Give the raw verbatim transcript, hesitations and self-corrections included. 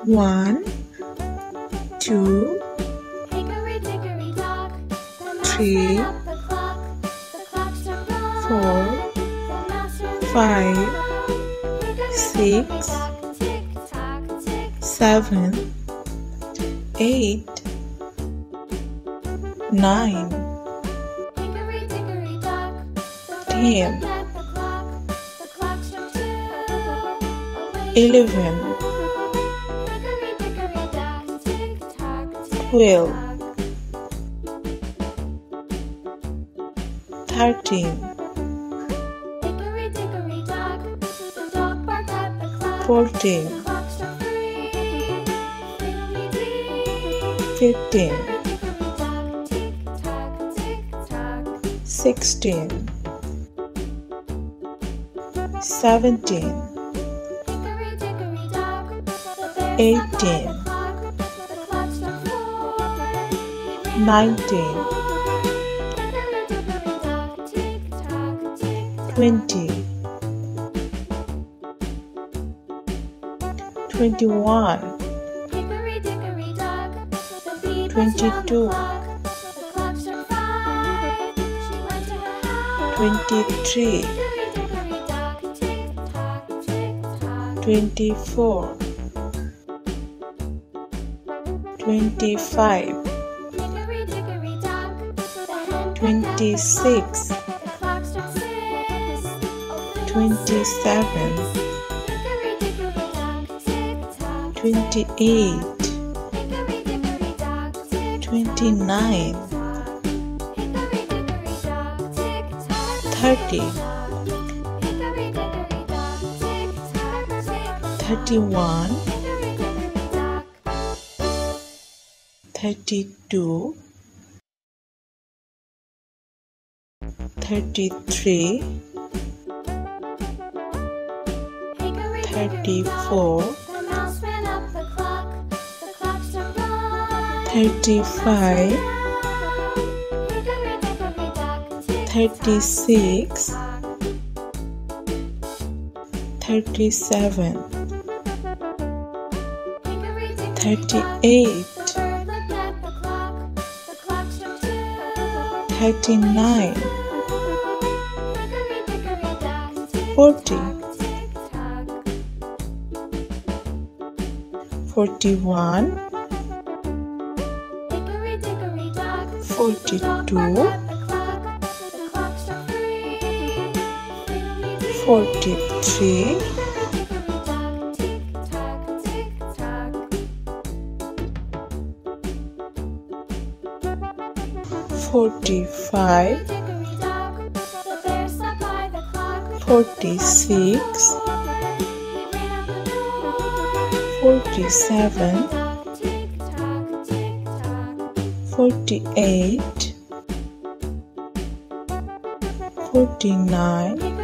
One, two, three, four, five, six, seven, eight, nine, ten, eleven, twelve, thirteen, fourteen, fifteen, sixteen, seventeen, eighteen, nineteen, twenty, twenty-one, twenty-two, twenty-three, twenty-four, twenty-five, twenty-six, twenty-seven, twenty-eight, twenty-nine, thirty, thirty-one, thirty-two, thirty-three, thirty-four, thirty-five, thirty-six, thirty-seven, thirty-eight, thirty-nine, forty, forty-one, forty-two, forty-three, forty-five, forty-six, forty-seven, forty-eight, forty-nine,